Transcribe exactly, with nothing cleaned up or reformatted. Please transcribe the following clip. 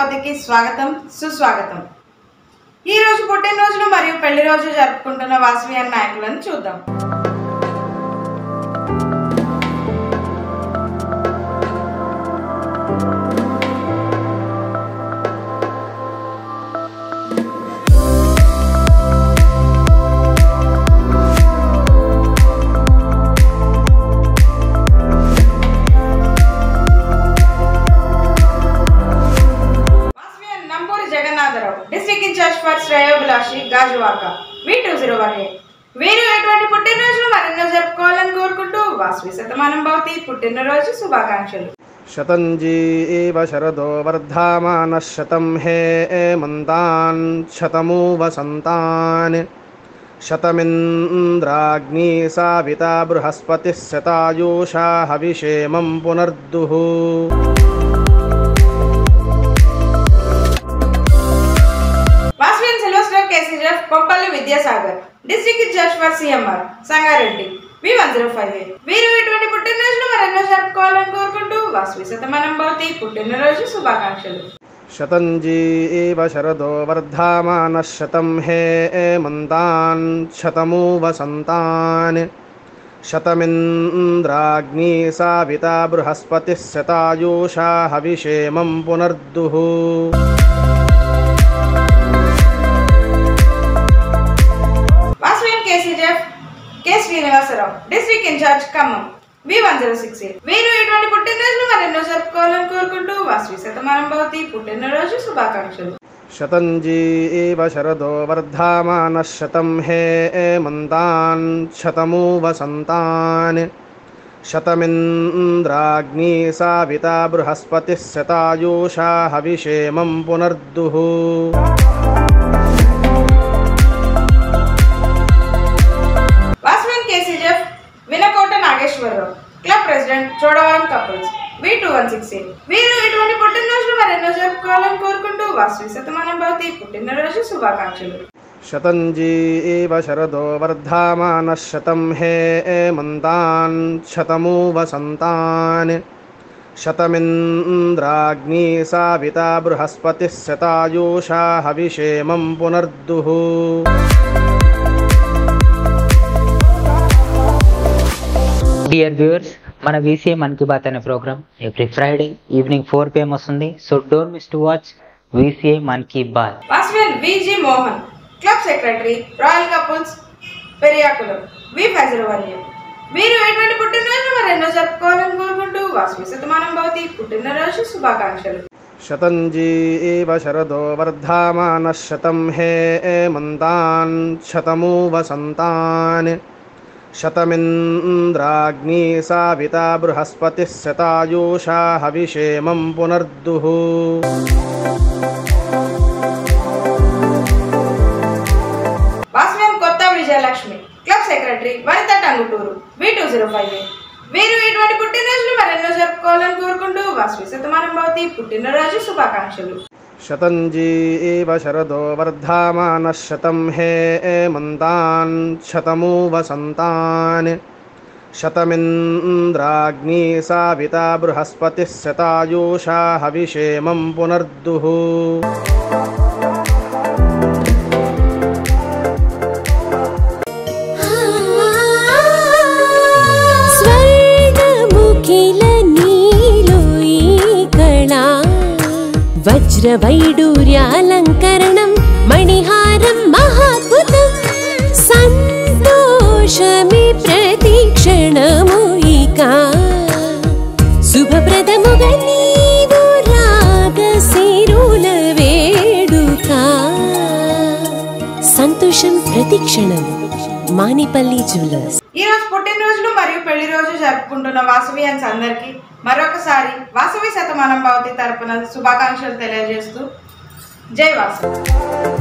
భవతికి స్వాగతం సుస్వాగతం। ఈ రోజు పుట్టినరోజులు మరియు పెళ్లి రోజు జరుపుకుంటున్న వాసవి అన్న నాయకులను చూద్దాం। డిస్ట్రిక్ట్ ఇన్ఛార్జ్ ఫర్ శ్రేయోభిలాషి Gajuwaka V two zero one eight వీరు ఎటువంటి పుట్టినరోజులు మరెన్నో జరుపుకోవాలని కోరుకుంటూ వాసవి శతమానం భవతి పుట్టినరోజు శుభాకాంక్షలు। శతంజీవ శరదో వర్ధమానః శతం హేమంతాన్ శతమూ వసంతాన్ శతమింద్రాగ్ని సావితా బృహస్పతిః శతాయూషా హవిషేమం పునర్దుః। Kompalli Vidyasagar district incharge for CMR Sangareddy V one zero five eight వీరు ఇటువంటి పుట్టినరోజులు మరెన్నో జరుపుకోవాలని కోరుకుంటూ వాసవి శతమానం భవతి పుట్టినరోజు శుభాకాంక్షలు। శతంజీవ శరదో వర్ధమానః శతం హేమంతాన్ శతమూ వసంతాన్ శతమింద్రాగ్ని సావితా బృహస్పతిః శతాయూషా హవిషేమం పునర్దుః। K Srinivasarao district in-charge Khammam V one zero six eight వీరు ఇటువంటి పుట్టినరోజులు మరెన్నో జరుపుకోవాలని కోరుకుంటూ వాసవి శతమానం భవతి పుట్టినరోజు శుభాకాంక్షలు। శతంజీవ శరదో వర్ధమానః శతం హేమంతాన్ శతమూ వసంతాన్ శతమింద్రాగ్ని సావితా బృహస్పతిః శతాయూషా హవిషేమం పునర్దుః। Vinakota Nageswararao club president Chodavaram couples V two one six eight వీరు ఇటువంటి పుట్టినరోజులు మరెన్నో జరుపుకోవాలని కోరుకుంటూ వాసవి శతమానం భవతి పుట్టినరోజు శుభాకాంక్షలు। శతంజీవ శరదో వర్ధమానః శతం హేమంతాన్ శతమూ వసంతాన్ శతమింద్రాగ్ని సావితా బృహస్పతిః శతాయూషా హవిషేమం పునర్దుః। డియర్ వ్యూవర్స్, మన వీసీఏ మన్ కీ బాత్ అనే program every Friday evening four PM వస్తుంది. So don't miss to watch VCA Mann Ki Baat. Vasavi Viji Mohan club secretary royal couples Periyakulam V five zero one eight వీరు ఎటువంటి పుట్టినరోజు మరెన్నో జరుపుకోవాలని కోరుకుంటూ వాసవి శతమానం భవతి పుట్టినరోజు శుభాకాంక్షలు। శతంజీవ శరదో వర్ధమానః శతం హేమంతాన్ శతమూ వసంతాన్ శతమింద్రాగ్ని సావితా బృహస్పతిః శతాయూషా హవిషేమం పునర్దుః। Vasavi Kotha Vijayalakshmi club secretary Vanitha Tangutur V two zero five eight వీరు ఇటువంటి పుట్టినరోజులు మరెన్నో జరుపుకోవాలని కోరుకుంటూ వాసవి శతమానం భవతి పుట్టినరోజు శుభాకాంక్షలు। శతంజీవ శరదో వర్ధమానః శతం హేమంతాన్ శతమూ వసంతాన్ శతమింద్రాగ్ని సావితా బృహస్పతిః శతాయూషా హవిషేమం పునర్దుః। వజ్రవైడూర్యాలంకరణం మణిహారం మహాద్భుతం సంతోషమే ప్రతిక్షణము ఇక శుభప్రదముగా నీవు రాగశిరుల వేడుక సంతోషం ప్రతిక్షణం మానిపల్లి జ్యువెలర్స్। ఈ రోజు పుట్టినరోజులు మరియు పెళ్లి రోజు జరుపుకుంటున్న వాసవియన్స్ అందరికీ మరొకసారి వాసవి శతమానం భవతి తరపున శుభాకాంక్షలు తెలియజేస్తూ జై వాసవి।